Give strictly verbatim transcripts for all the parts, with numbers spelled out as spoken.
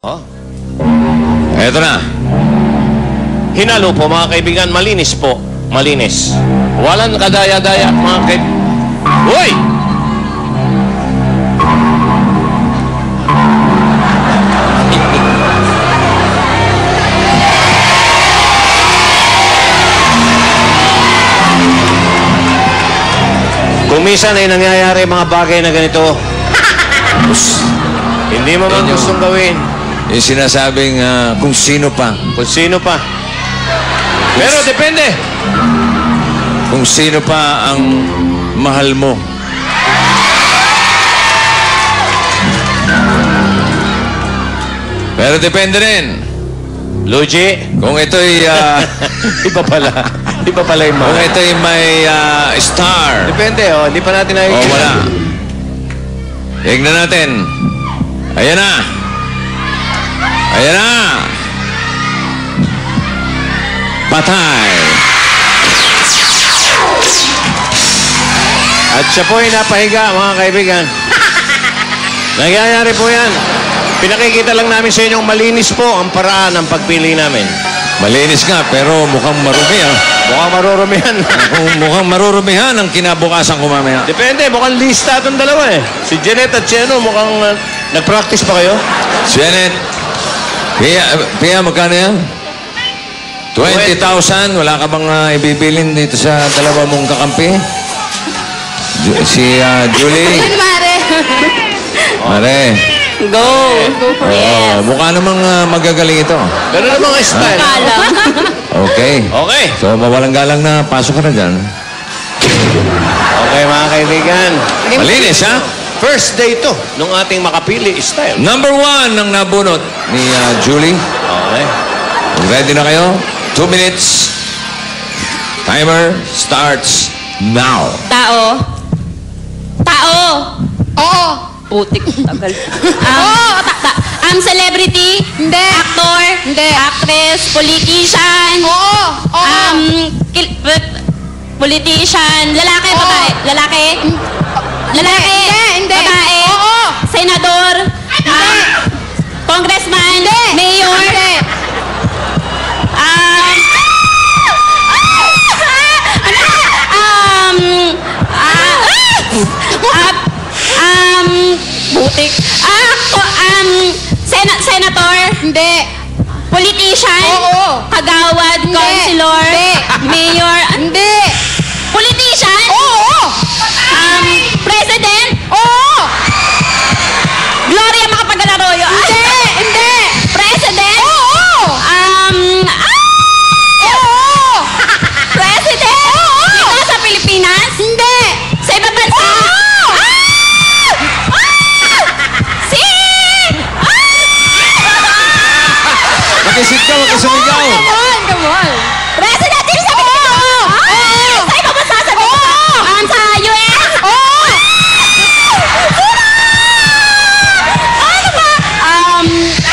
Oh. Eto na. Hinalo po mga kaibigan, malinis po. Malinis. Walang kadaya-daya mga kaibigan. Uy! Kung minsan ay nangyayari mga bagay na ganito, hindi mo man gustong gawin. Yung sinasabing uh, kung sino pa. Kung sino pa. Pero depende. Kung sino pa ang mahal mo. Pero depende rin. Luigi? Kung ito'y... Uh, iba pala. Iba pala yung mahal. Kung ito'y may uh, star. Depende, oh. Hindi pa natin nakikita. O, wala. Tignan natin. Ayan na. Ayan na. Patay. At siya po ay napahiga, mga kaibigan. Nangyayari po yan. Pinakikita lang namin sa inyong malinis po ang paraan ng pagpili namin. Malinis nga, pero mukhang marumi, ah. Mukhang marurumihan. Mukhang marurumihan ang kinabukasan ko mamaya. Depende, mukhang lista itong dalawa eh. Si Janet at si ano, mukhang uh, nag-practice pa kayo? Janet, Pia, Pia magkano yan? twenty thousand. Wala ka bang uh, ibibilin dito sa dalawa mong kakampi? Ju si uh, Julie. Mare. Mare. Go. Go for it. Oh, mukha namang uh, magagaling ito. Ganun namang style. Okay. Okay. So, mawalang galang na pasok ka na dyan. Okay, mga kaibigan. Malinis, ha? First day to nung ating makapili style. Number one ang nabunot ni uh, Julie. Okay. Ready na kayo? Two minutes. Timer starts now. Tao. Tao. Oo. Putik. Tagal. Um, ta ta um, celebrity. Hindi. Actor. Hindi. Actress. Politician. Oo. Oo. Um, politician. Lalaki, Oo. babae. Lalaki. Lalaki. Hindi. Hindi. Babae. Oo. Senador. Um, congressman. Hindi. Mayor. Hindi. Um, um, ah, ah, um, butik. Ah, ko, um, sena senator. Hindi. Politician. Oo. Kagawad. Hindi. Councilor. Hindi. Mayor. Hindi. Politician. Oo. Um, president. Oo. Gloria Macapagal-Arroyo. Hindi. Hindi. President. Oo. Um, ah! Oo. President. Oo. Dito sa Pilipinas. Hindi. Sa ibang bansa. Oo. Ah! Ah! Si... Makisit ka, makisumigaw. Come on, come on. President din sa Pilipinas. Oo. Ah! Sa ibang bansa sa Oo. Um, sa U S. Oo. Ano ba? Um...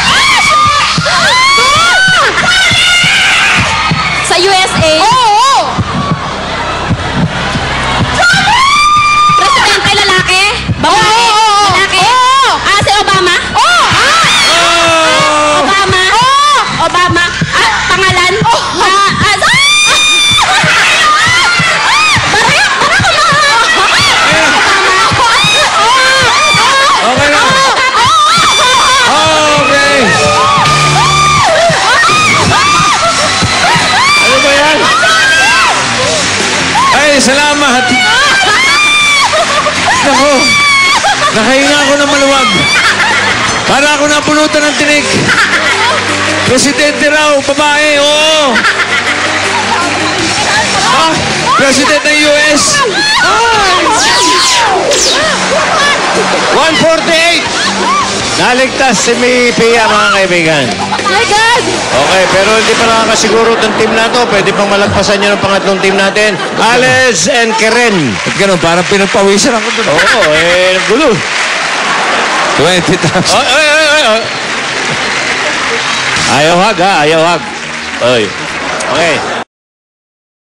Sa U S A. Oo. Presidente lalaki. Babae. Oo. Lalaki. Oo. Ah, si Obama. Oo. Obama. Oo. Obama. Ah, pangalan. Ah, ah, Barack, Barack Okay na. Okay. Ano ba yan? Ay, salamat. Naku. Nakahinga ako ng maluwag. Para ako napunutan ng tinik. Presidente raw, babae, oo. Ah, President ng U S. one forty-eight! Naligtas si May Pia, mga kaibigan. My God. Okay, pero hindi pa nakakasiguro itong team na to. Pwede pang malagpasan nyo ng pangatlong team natin. Alex and Keren. At ganun, parang pinagpawisan ako doon. Oo, eh, gulo. twenty thousand. Ay, ay, ay, ay, ay. Ayaw hag, ha? Ayaw hag. Oy. Okay.